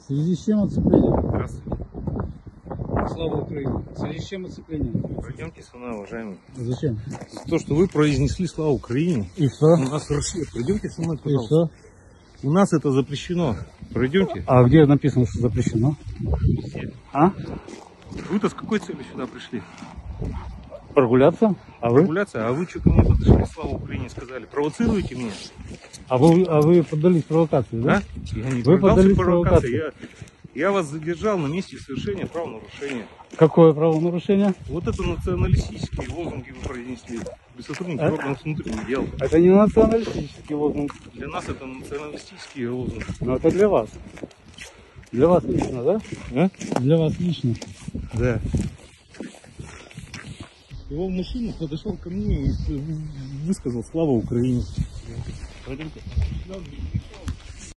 связи с чем оцепление? Здравствуйте. Слава Украине. В связи с чем оцепление? Пройдемте сюда, уважаемый. Зачем? То, что вы произнесли славу Украине, И что? у нас Россия. Пройдемте со мной, И пожалуйста. что? У нас это запрещено. Пройдемте. А где написано, что запрещено? Везде. А? Вы-то с какой целью сюда пришли? Прогуляться? А вы? Прогуляться? А вы что ко мне подошли, слава Украине сказали? Провоцируете меня? А вы поддались провокации, да? Да? Я не Вы поддался поддались провокации. Я вас задержал на месте совершения правонарушения. Какое правонарушение? Вот это националистические лозунги вы произнесли. Вы сотрудники органов внутренних дел. Это не националистический лозунг. Для нас это националистические лозунги. Но это для вас. Для вас лично, да? А? Для вас лично. Да. Его мужчина подошел ко мне и высказал слава Украине. Пойдемте.